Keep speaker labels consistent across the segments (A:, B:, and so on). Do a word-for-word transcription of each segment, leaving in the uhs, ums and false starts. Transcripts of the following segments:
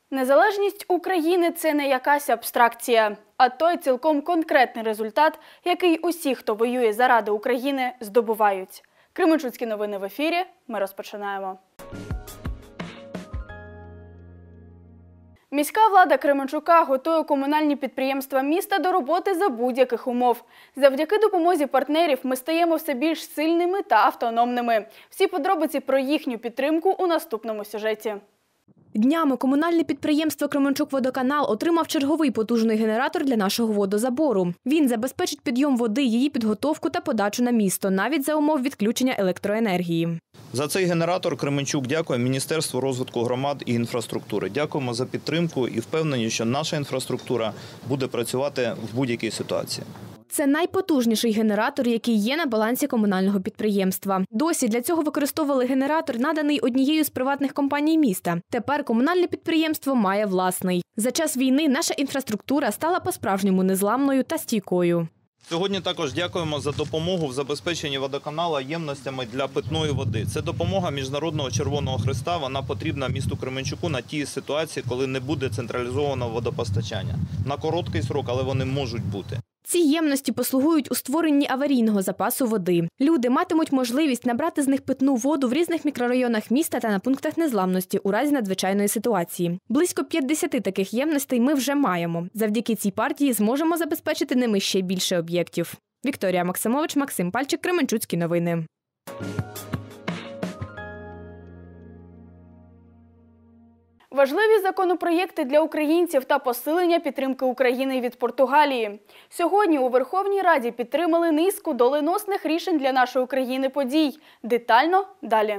A: Незалежність України – це не якась абстракція, а той цілком конкретний результат, який усі, хто воює заради України, здобувають. Кременчуцькі новини в ефірі. Ми розпочинаємо. Міська влада Кременчука готує комунальні підприємства міста до роботи за будь-яких умов. Завдяки допомозі партнерів ми стаємо все більш сильними та автономними. Всі подробиці про їхню підтримку у наступному сюжеті.
B: Днями комунальне підприємство «Кременчук-Водоканал» отримав черговий потужний генератор для нашого водозабору. Він забезпечить підйом води, її підготовку та подачу на місто, навіть за умов відключення електроенергії.
C: За цей генератор Кременчук дякує Міністерству розвитку громад і інфраструктури. Дякуємо за підтримку і впевнені, що наша інфраструктура буде працювати в будь-якій ситуації.
B: Це найпотужніший генератор, який є на балансі комунального підприємства. Досі для цього використовували генератор, наданий однією з приватних компаній міста. Тепер комунальне підприємство має власний. За час війни наша інфраструктура стала по-справжньому незламною та стійкою.
C: Сьогодні також дякуємо за допомогу в забезпеченні водоканала ємностями для питної води. Це допомога Міжнародного Червоного Хреста, вона потрібна місту Кременчуку на тій ситуації, коли не буде централізованого водопостачання. На короткий срок, але вони можуть бути.
B: Ці ємності послугують у створенні аварійного запасу води. Люди матимуть можливість набрати з них питну воду в різних мікрорайонах міста та на пунктах незламності у разі надзвичайної ситуації. Близько п'ятдесят таких ємностей ми вже маємо. Завдяки цій партії зможемо забезпечити ними ще більше об'єктів. Вікторія Максимович, Максим Пальчик, Кременчуцькі новини.
A: Важливі законопроєкти для українців та посилення підтримки України від Португалії. Сьогодні у Верховній Раді підтримали низку доленосних рішень для нашої країни подій. Детально далі.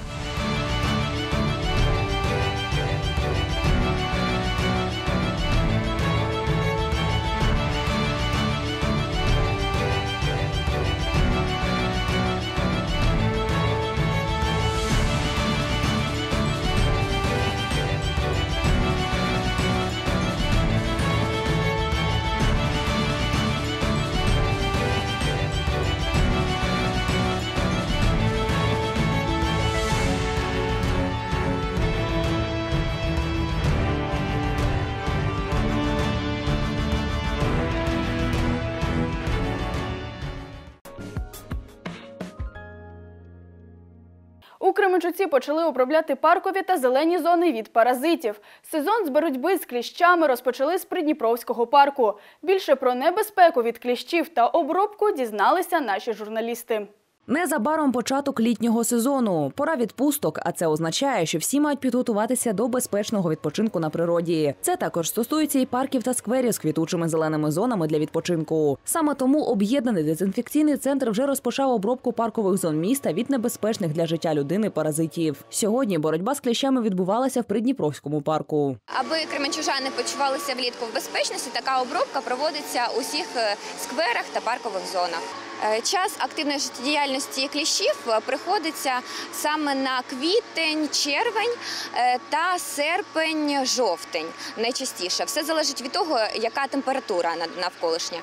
A: У Кременчуці почали обробляти паркові та зелені зони від паразитів. Сезон з боротьби з кліщами розпочали з Придніпровського парку. Більше про небезпеку від кліщів та обробку дізналися наші журналісти.
D: Незабаром початок літнього сезону. Пора відпусток, а це означає, що всі мають підготуватися до безпечного відпочинку на природі. Це також стосується і парків та скверів з квітучими зеленими зонами для відпочинку. Саме тому об'єднаний дезінфекційний центр вже розпочав обробку паркових зон міста від небезпечних для життя людини паразитів. Сьогодні боротьба з кліщами відбувалася в Придніпровському парку.
E: Аби кременчужани почувалися влітку в безпечності, така обробка проводиться у всіх скверах та паркових зонах. Час активної життєдіяльності кліщів приходиться саме на квітень, червень та серпень, жовтень найчастіше. Все залежить від того, яка температура навколишня.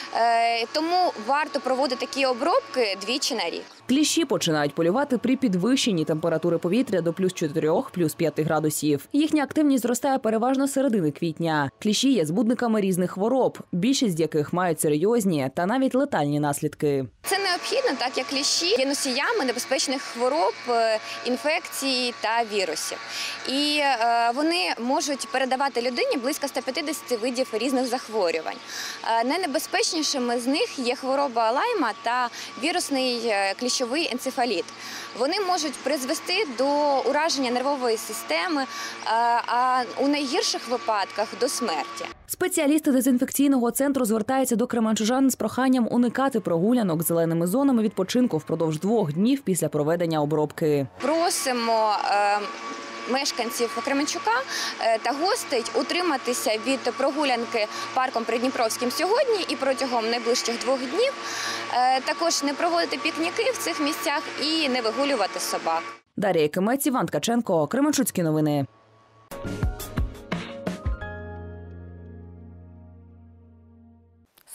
E: Тому варто проводити такі обробки двічі на рік.
D: Кліщі починають полювати при підвищенні температури повітря до плюс чотирьох, плюс п'яти градусів. Їхня активність зростає переважно з середини квітня. Кліщі є збудниками різних хвороб, більшість з яких мають серйозні та навіть летальні наслідки.
E: Це необхідно, так як кліщі є носіями небезпечних хвороб, інфекцій та вірусів. І вони можуть передавати людині близько ста п'ятдесяти видів різних захворювань. Найнебезпечнішими з них є хвороба Лайма та вірусний кліщовий енцефаліт. Вони можуть призвести до ураження нервової системи, а у найгірших випадках – до смерті.
D: Спеціалісти дезінфекційного центру звертаються до кременчужан з проханням уникати прогулянок зеленими зонами відпочинку впродовж двох днів після проведення обробки.
E: Просимо е мешканців Кременчука та гостей утриматися від прогулянки парком Придніпровським сьогодні і протягом найближчих двох днів. Також не проводити пікніки в цих місцях і не вигулювати собак.
D: Дар'я Кимець, Іван Ткаченко, Кременчуцькі новини.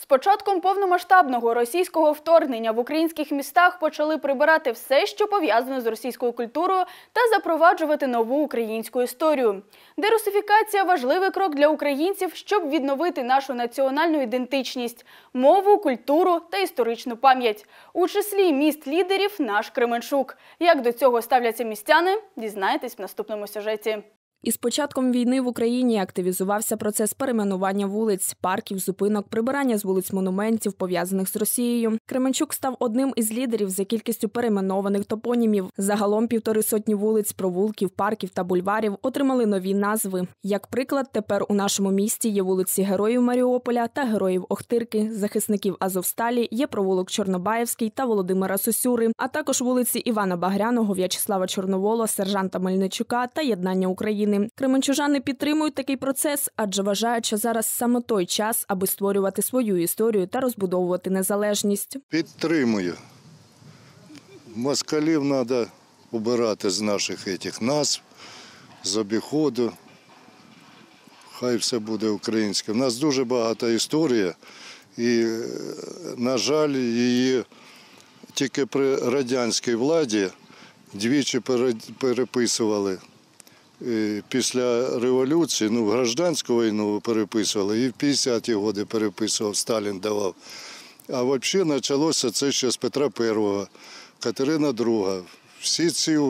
A: початком повномасштабного російського вторгнення в українських містах почали прибирати все, що пов'язане з російською культурою, та запроваджувати нову українську історію. Дерусифікація – важливий крок для українців, щоб відновити нашу національну ідентичність, мову, культуру та історичну пам'ять. У числі міст-лідерів наш Кременчук. Як до цього ставляться містяни, дізнаєтесь в наступному сюжеті.
B: Із початком війни в Україні активізувався процес перейменування вулиць, парків, зупинок, прибирання з вулиць монументів, пов'язаних з Росією. Кременчук став одним із лідерів за кількістю перейменованих топонімів. Загалом півтори сотні вулиць, провулків, парків та бульварів отримали нові назви. Як приклад, тепер у нашому місті є вулиці Героїв Маріуполя та Героїв Охтирки, захисників Азовсталі, є провулок Чорнобаївський та Володимира Сосюри, а також вулиці Івана Багряного, В'ячеслава Чорновола, сержанта Мельничука та Єднання України. Кременчужани підтримують такий процес, адже вважають, що зараз саме той час, аби створювати свою історію та розбудовувати незалежність.
F: Підтримую. Москалів треба убирати з наших этих назв, з обіходу. Хай все буде українське. У нас дуже багата історія і, на жаль, її тільки при радянській владі двічі переписували. Після революції, ну, гражданську війну переписували, і в п'ятдесяті роки переписував, Сталін давав. А взагалі почалося це ще з Петра Першого, Катерина Друга. Всі ці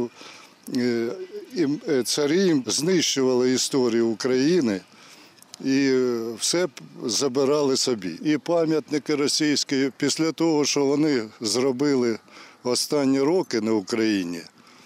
F: царі знищували історію України і все забирали собі. І пам'ятники російські, після того, що вони зробили останні роки на Україні,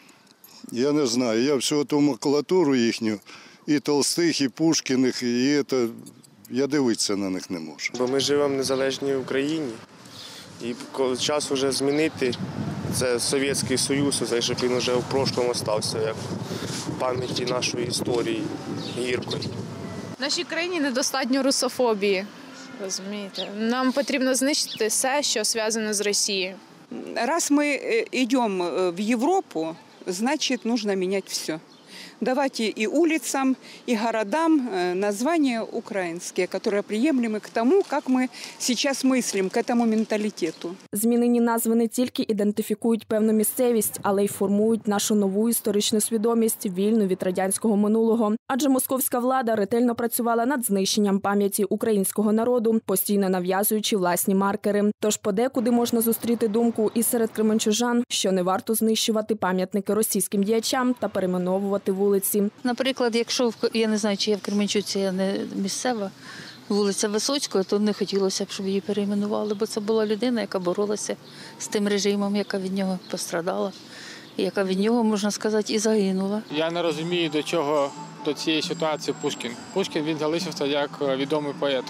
F: я не знаю, я всю ту макулатуру їхню, і Толстих, і Пушкіних, і це, я дивитися на них не можу.
G: Бо ми живемо в незалежній Україні, і коли час вже змінити, це Совєтський Союз, щоб він вже в прошлому залишився, як в пам'яті нашої історії гіркої.
H: В нашій країні недостатньо русофобії, розумієте? Нам потрібно знищити все, що зв'язано з Росією.
I: Раз мы идем в Европу, значит, нужно менять все. Давайте и улицам, и городам названия украинские, которые приемлемы к тому, как мы сейчас мыслим, к этому менталитету.
B: Змінені назви не тільки ідентифікують певну місцевість, але й формують нашу нову історичну свідомість, вільну від радянського минулого. Адже московська влада ретельно працювала над знищенням пам'яті українського народу, постійно нав'язуючи власні маркери. Тож подекуди можна зустріти думку і серед кременчужан, що не варто знищувати пам'ятники російським діячам та перейменовувати вулиці.
J: Наприклад, якщо, в- я не знаю, чи я в Кременчуці, я не місцева, вулиця Висоцького, то не хотілося б, щоб її перейменували, бо це була людина, яка боролася з тим режимом, яка від нього пострадала, і яка від нього, можна сказати, і загинула.
K: Я не розумію, до чого до цієї ситуації Пушкін. Пушкін, він залишився як відомий поет.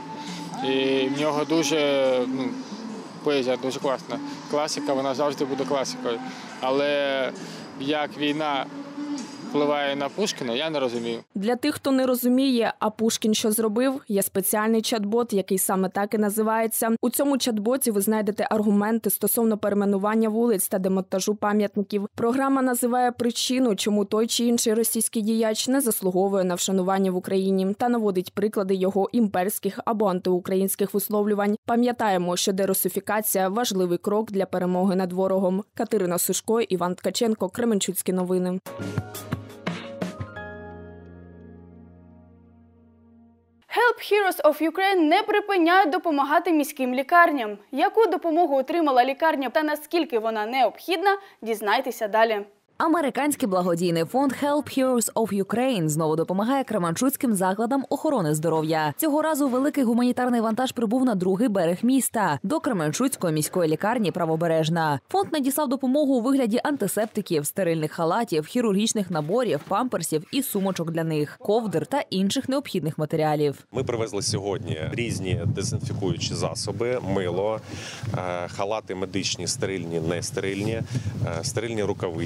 K: І в нього дуже, ну, поезія дуже класна. Класика, вона завжди буде класикою. Але як війна впливає на Пушкіна, я не розумію.
B: Для тих, хто не розуміє, а Пушкін що зробив, є спеціальний чат-бот, який саме так і називається. У цьому чат-боті ви знайдете аргументи стосовно перейменування вулиць та демонтажу пам'ятників. Програма називає причину, чому той чи інший російський діяч не заслуговує на вшанування в Україні, та наводить приклади його імперських або антиукраїнських висловлювань. Пам'ятаємо, що дерусифікація – важливий крок для перемоги над ворогом. Катерина Сушко, Іван Ткаченко, Кременчуцькі новини.
A: Help Heroes of Ukraine не припиняють допомагати міським лікарням. Яку допомогу отримала лікарня та наскільки вона необхідна, дізнайтеся далі.
D: Американський благодійний фонд Help Heroes of Ukraine знову допомагає кременчуцьким закладам охорони здоров'я. Цього разу великий гуманітарний вантаж прибув на другий берег міста – до Кременчуцької міської лікарні «Правобережна». Фонд надіслав допомогу у вигляді антисептиків, стерильних халатів, хірургічних наборів, памперсів і сумочок для них, ковдр та інших необхідних матеріалів.
L: Ми привезли сьогодні різні дезінфікуючі засоби, мило, халати медичні, стерильні, нестерильні, стерильні рукавички,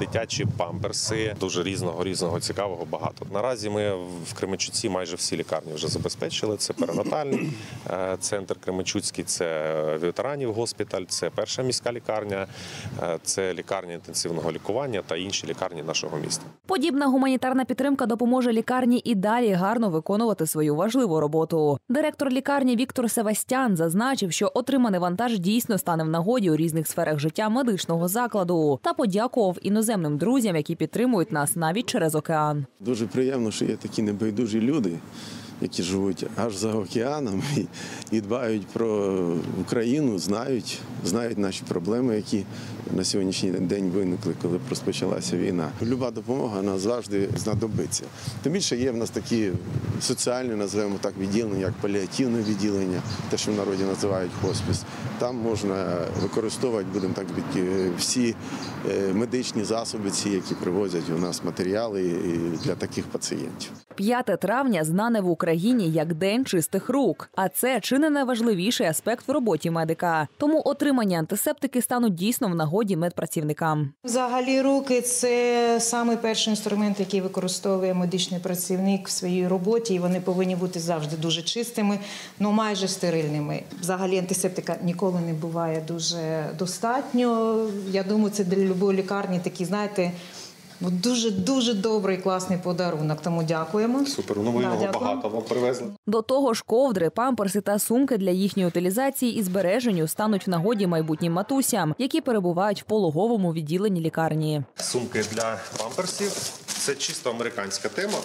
L: дитячі памперси, дуже різного, різного цікавого багато. Наразі ми в Кременчуці майже всі лікарні вже забезпечили. Це перинатальний центр Кременчуцький, це ветеранів госпіталь, це перша міська лікарня, це лікарня інтенсивного лікування та інші лікарні нашого міста.
D: Подібна гуманітарна підтримка допоможе лікарні і далі гарно виконувати свою важливу роботу. Директор лікарні Віктор Севастян зазначив, що отриманий вантаж дійсно стане в нагоді у різних сферах життя медичного закладу та подякував іноземним друзям, які підтримують нас навіть через океан.
M: Дуже приємно, що є такі небайдужі люди, які живуть аж за океаном і, і дбають про Україну, знають, знають наші проблеми, які на сьогоднішній день виникли, коли розпочалася війна. Люба допомога нас завжди знадобиться. Тим більше є в нас такі соціальні, називаємо так, відділення, як паліативне відділення, те, що в народі називають хоспіс. Там можна використовувати, будемо так сказати, всі медичні засоби, ці, які привозять у нас матеріали для таких пацієнтів.
D: п'яте травня знане в Україні як День чистих рук. А це чи не найважливіший аспект в роботі медика. Тому отримані антисептики стануть дійсно в нагоді медпрацівникам.
N: Взагалі руки – це самий перший інструмент, який використовує медичний працівник в своїй роботі. І вони повинні бути завжди дуже чистими, але майже стерильними. Взагалі антисептика ніколи не буває дуже достатньо. Я думаю, це для будь-якої лікарні такі, знаєте, дуже-дуже добрий, класний подарунок, тому дякуємо.
L: Супер, ну ви
N: да,
L: його
N: дякую.
L: багато вам привезли.
D: До того ж, ковдри, памперси та сумки для їхньої утилізації і збереженню стануть в нагоді майбутнім матусям, які перебувають в пологовому відділенні лікарні.
L: Сумки для памперсів – це чисто американська тема.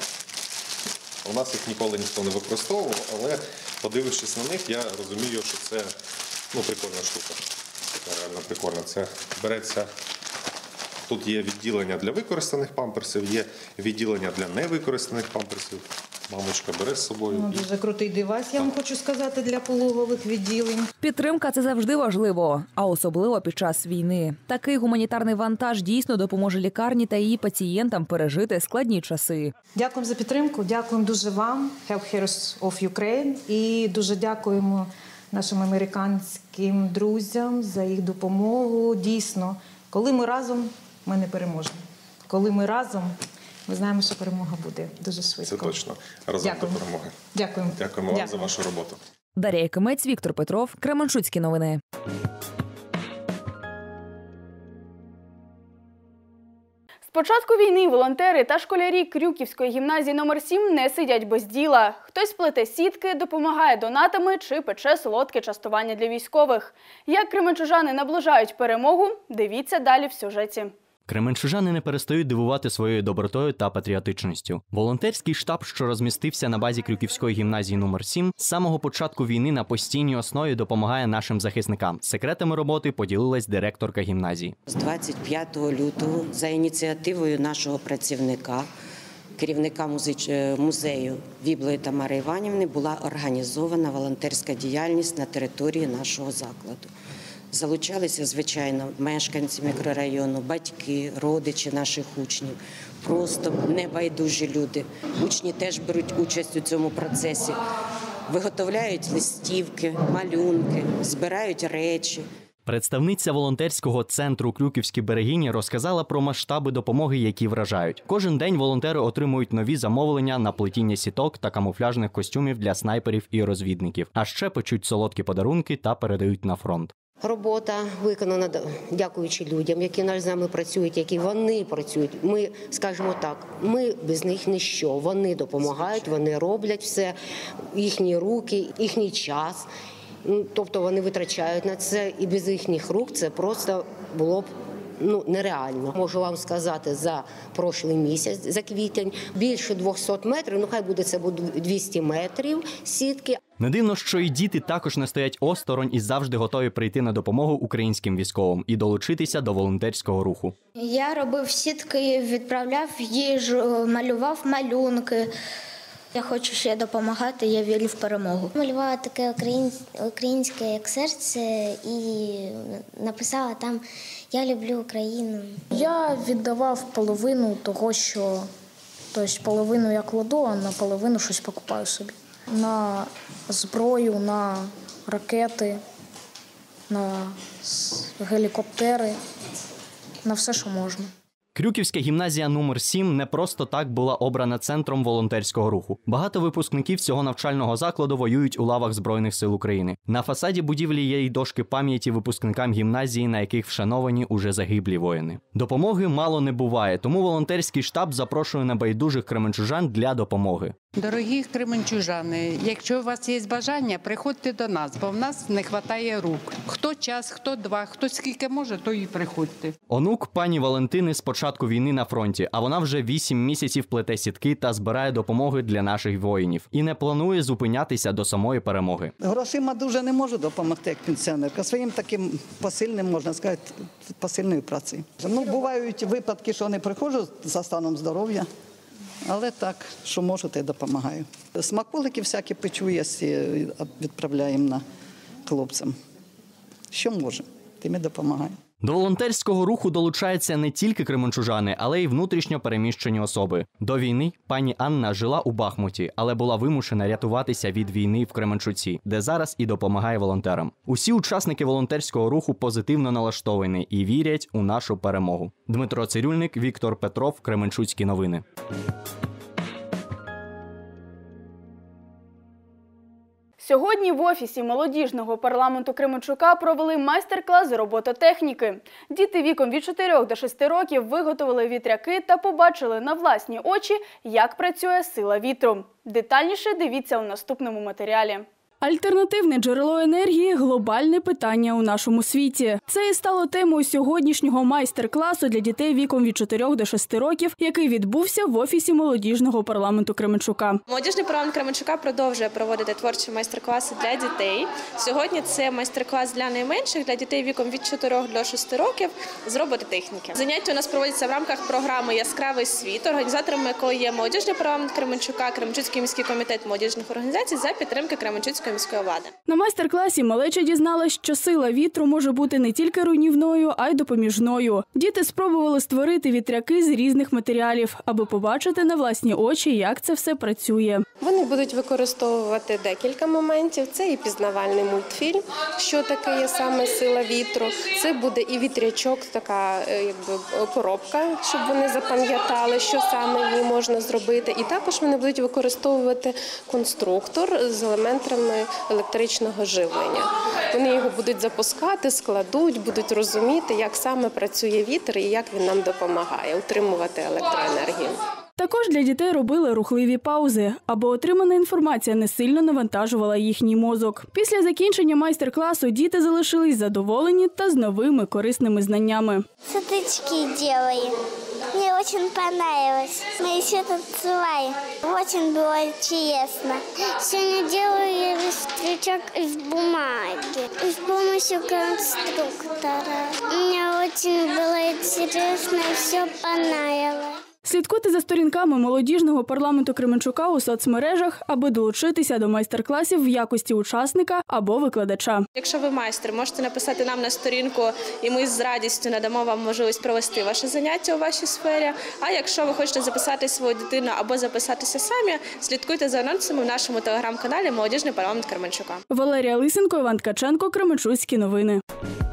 L: У нас їх ніколи ніхто не використовував, але подивившись на них, я розумію, що це ну, прикольна штука. Це реально прикольно. Це береться. Тут є відділення для використаних памперсів, є відділення для невикористаних памперсів. Мамочка бере з собою.
N: Ну, дуже крутий девайс, я вам хочу сказати, для пологових відділень.
D: Підтримка – це завжди важливо, а особливо під час війни. Такий гуманітарний вантаж дійсно допоможе лікарні та її пацієнтам пережити складні часи.
N: Дякуємо за підтримку, дякуємо дуже вам, Health Heroes of Ukraine, і дуже дякуємо нашим американським друзям за їх допомогу. Дійсно, коли ми разом, ми не переможемо. Коли ми разом, ми знаємо, що перемога буде дуже швидко.
L: Це точно. Разом до перемоги.
N: Дякуємо.
L: Дякуємо вам
N: Дякую.
L: за вашу роботу.
D: Дар'я Якимець, Віктор Петров, Кременчуцькі новини.
A: З початку війни волонтери та школярі Крюківської гімназії номер сім не сидять без діла. Хтось плете сітки, допомагає донатами чи пече солодке частування для військових. Як кременчужани наближають перемогу, дивіться далі в сюжеті.
O: Кременчужани не перестають дивувати своєю добротою та патріотичністю. Волонтерський штаб, що розмістився на базі Крюківської гімназії номер сім, з самого початку війни на постійній основі допомагає нашим захисникам. Секретами роботи поділилась директорка гімназії.
P: З двадцять п'ятого лютого за ініціативою нашого працівника, керівника музею Віблої Тамари Іванівни, була організована волонтерська діяльність на території нашого закладу. Залучалися, звичайно, мешканці мікрорайону, батьки, родичі наших учнів, просто небайдужі люди. Учні теж беруть участь у цьому процесі, виготовляють листівки, малюнки, збирають речі.
O: Представниця волонтерського центру «Крюківські берегині» розказала про масштаби допомоги, які вражають. Кожен день волонтери отримують нові замовлення на плетіння сіток та камуфляжних костюмів для снайперів і розвідників. А ще печуть солодкі подарунки та передають на фронт.
Q: Робота виконана дякуючи людям, які з нами працюють, які вони працюють. Ми, скажімо так, ми без них ніщо. Вони допомагають, вони роблять все, їхні руки, їхній час. Тобто вони витрачають на це, і без їхніх рук це просто було б ну, нереально. Можу вам сказати, за прошлий місяць, за квітень, більше двохсот метрів, ну хай буде це буде двісті метрів сітки.
O: Не дивно, що і діти також не стоять осторонь і завжди готові прийти на допомогу українським військовим і долучитися до волонтерського руху.
R: Я робив сітки, відправляв їжу, малював малюнки. Я хочу ще допомагати, я вірю в перемогу. Малювала таке українське як серце і написала там «Я люблю Україну».
S: Я віддавав половину того, що, тобто половину я кладу, а на половину щось покупаю собі. На зброю, на ракети, на гелікоптери, на все, що можна.
O: Крюківська гімназія номер сім не просто так була обрана центром волонтерського руху. Багато випускників цього навчального закладу воюють у лавах Збройних сил України. На фасаді будівлі є й дошки пам'яті випускникам гімназії, на яких вшановані уже загиблі воїни. Допомоги мало не буває, тому волонтерський штаб запрошує небайдужих кременчужан для допомоги.
T: Дорогі кременчужани, якщо у вас є бажання, приходьте до нас, бо в нас не вистачає рук. Хто час, хто два, хто скільки може, то і приходьте.
O: Онук пані Валентини з початку війни на фронті, а вона вже вісім місяців плете сітки та збирає допомоги для наших воїнів. І не планує зупинятися до самої перемоги.
U: Грошима дуже не можу допомогти як пенсіонерка. Своїм таким посильним, можна сказати, посильною працею. Ну, бувають випадки, що не приходжу за станом здоров'я. Але так, що можу, те допомагаю. Смаколики всякі печу, якщо відправляємо на хлопцям. Що можемо, тим і допомагаємо.
O: До волонтерського руху долучаються не тільки кременчужани, але й внутрішньо переміщені особи. До війни пані Анна жила у Бахмуті, але була вимушена рятуватися від війни в Кременчуці, де зараз і допомагає волонтерам. Усі учасники волонтерського руху позитивно налаштовані і вірять у нашу перемогу. Дмитро Цирюльник, Віктор Петров, Кременчуцькі новини.
A: Сьогодні в офісі молодіжного парламенту Кременчука провели майстер-клас з робототехніки. Діти віком від чотирьох до шести років виготовили вітряки та побачили на власні очі, як працює сила вітру. Детальніше дивіться у наступному матеріалі. Альтернативне джерело енергії – глобальне питання у нашому світі. Це і стало темою сьогоднішнього майстер-класу для дітей віком від чотирьох до шести років, який відбувся в офісі молодіжного парламенту Кременчука.
V: Молодіжний парламент Кременчука продовжує проводити творчі майстер-класи для дітей. Сьогодні це майстер-клас для найменших, для дітей віком від чотирьох до шести років з робототехніки. Заняття у нас проводяться в рамках програми «Яскравий світ», організаторами якої є молодіжний парламент Кременчука, Кременчуцький міський комітет молодіжних організацій за підтримки Кременчуцької міської влади.
A: На майстер-класі малеча дізналась, що сила вітру може бути не тільки руйнівною, а й допоміжною. Діти спробували створити вітряки з різних матеріалів, аби побачити на власні очі, як це все працює.
W: Вони будуть використовувати декілька моментів. Це і пізнавальний мультфільм, що таке є саме сила вітру. Це буде і вітрячок, така якби коробка, щоб вони запам'ятали, що саме її можна зробити. І також вони будуть використовувати конструктор з елементами електричного живлення. Вони його будуть запускати, складуть, будуть розуміти, як саме працює вітер і як він нам допомагає утримувати електроенергію.
A: Також для дітей робили рухливі паузи, аби отримана інформація не сильно навантажувала їхній мозок. Після закінчення майстер-класу діти залишились задоволені та з новими корисними знаннями.
R: Садочки делаем. Мне очень понравилось. Мы еще танцевали. Очень было интересно. Сегодня делаю вестрячок из бумаги. С помощью конструктора. Мне очень было интересно и все понравилось.
A: Слідкуйте за сторінками молодіжного парламенту Кременчука у соцмережах, аби долучитися до майстер-класів в якості учасника або викладача.
V: Якщо ви майстер, можете написати нам на сторінку, і ми з радістю надамо вам можливість провести ваше заняття у вашій сфері. А якщо ви хочете записати свою дитину або записатися самі, слідкуйте за анонсами в нашому телеграм-каналі «Молодіжний парламент Кременчука».
A: Валерія Лисенко, Іван Ткаченко, Кременчуцькі новини.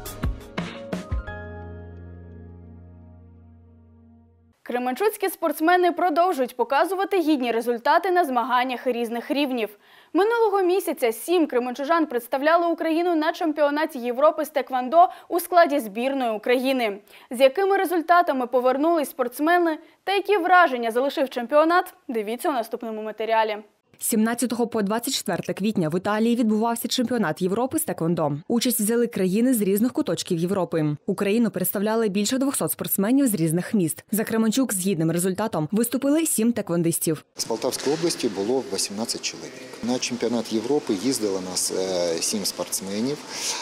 A: Кременчуцькі спортсмени продовжують показувати гідні результати на змаганнях різних рівнів. Минулого місяця сім кременчужан представляли Україну на чемпіонаті Європи з теквондо у складі збірної України. З якими результатами повернулись спортсмени та які враження залишив чемпіонат, дивіться у наступному матеріалі.
D: З сімнадцятого по двадцять четверте квітня в Італії відбувався чемпіонат Європи з теквондо. Участь взяли країни з різних куточків Європи. Україну представляли більше двохсот спортсменів з різних міст. За Кременчук з гідним результатом виступили сім теквондистів.
X: З Полтавської області було вісімнадцять чоловік. На чемпіонат Європи їздило нас сім спортсменів.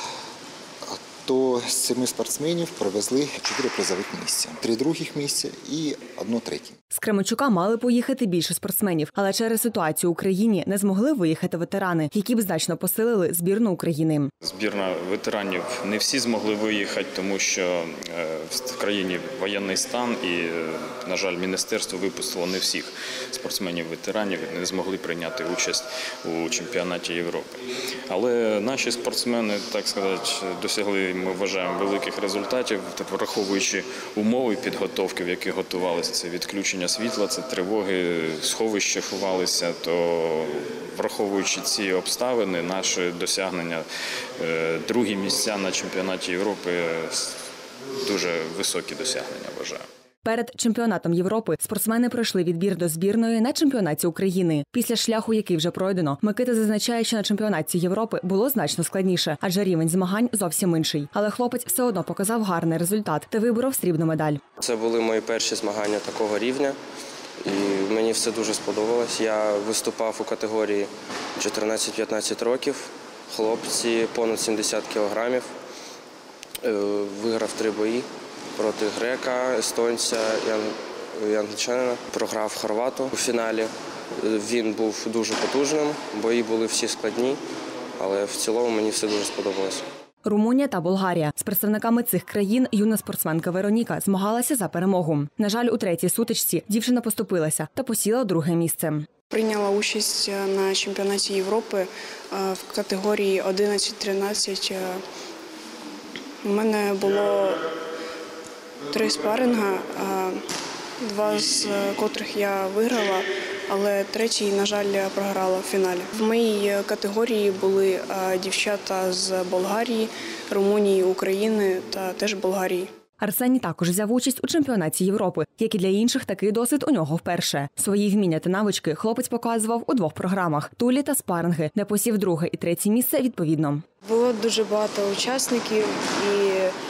X: То з семи спортсменів привезли чотири призових місця, три других місця і одно третє.
D: З Кременчука мали поїхати більше спортсменів, але через ситуацію в Україні не змогли виїхати ветерани, які б значно посилили збірну України.
C: Збірна ветеранів не всі змогли виїхати, тому що в країні воєнний стан і, на жаль, міністерство випустило не всіх спортсменів-ветеранів, не змогли прийняти участь у чемпіонаті Європи. Але наші спортсмени, так сказати, досягли, ми вважаємо, великих результатів, враховуючи умови підготовки, в яких готувалися. Це відключення світла, це тривоги, сховища ховалися, то враховуючи ці обставини, наші досягнення, другі місця на чемпіонаті Європи, дуже високі досягнення, вважаю.
D: Перед чемпіонатом Європи спортсмени пройшли відбір до збірної на чемпіонаті України. Після шляху, який вже пройдено, Микита зазначає, що на чемпіонаті Європи було значно складніше, адже рівень змагань зовсім інший. Але хлопець все одно показав гарний результат та виборов срібну медаль.
E: Це були мої перші змагання такого рівня, і мені все дуже сподобалось. Я виступав у категорії чотирнадцять-п'ятнадцять років, хлопці понад сімдесят кілограмів, виграв три бої. Проти грека, естонця і англічанина. Програв хорвату у фіналі. Він був дуже потужним, бої були всі складні, але в цілому мені все дуже сподобалось.
D: Румунія та Болгарія. З представниками цих країн юна спортсменка Вероніка змагалася за перемогу. На жаль, у третій сутичці дівчина поступилася та посіла друге місце.
F: Прийняла участь на чемпіонаті Європи в категорії одинадцять-тринадцять. У мене було три спаринга, два з котрих я виграла, але третій, на жаль, програла в фіналі. В моїй категорії були дівчата з Болгарії, Румунії, України та теж Болгарії.
D: Арсеній також взяв участь у чемпіонаті Європи. Як і для інших, такий досвід у нього вперше. Свої вміння та навички хлопець показував у двох програмах – тулі та спаринги, де посів друге і третє місце відповідно.
F: Було дуже багато учасників і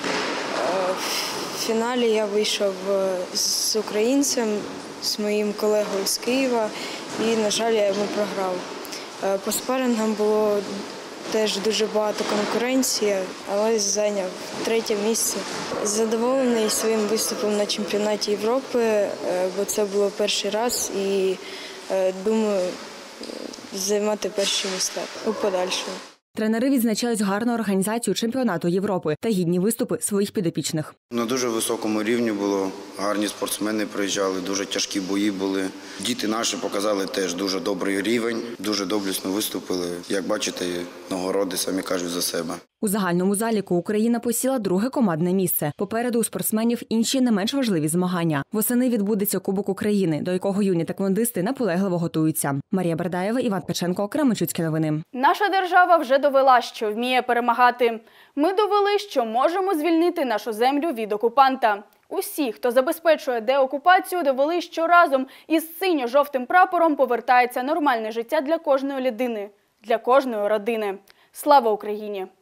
F: в фіналі я вийшов з українцем, з моїм колегою з Києва, і, на жаль, я йому програв. По спарингам було теж дуже багато конкуренції, але зайняв третє місце. Задоволений своїм виступом на чемпіонаті Європи, бо це було перший раз і, думаю, займати перші місця у подальшому.
D: Тренери відзначають гарну організацію чемпіонату Європи та гідні виступи своїх підопічних.
G: На дуже високому рівні було, гарні спортсмени приїжджали, дуже тяжкі бої були. Діти наші показали теж дуже добрий рівень, дуже доблесно виступили. Як бачите, нагороди самі кажуть за себе.
D: У загальному заліку Україна посіла друге командне місце. Попереду у спортсменів інші не менш важливі змагання. Восени відбудеться Кубок України, до якого юні таквондисти наполегливо готуються. Марія Бердаєва, Іван Печенко, Кременчуцькі новини.
A: Наша держава вже довела, що вміє перемагати. Ми довели, що можемо звільнити нашу землю від окупанта. Усі, хто забезпечує деокупацію, довели, що разом із синьо-жовтим прапором повертається нормальне життя для кожної людини, для кожної родини. Слава Україні!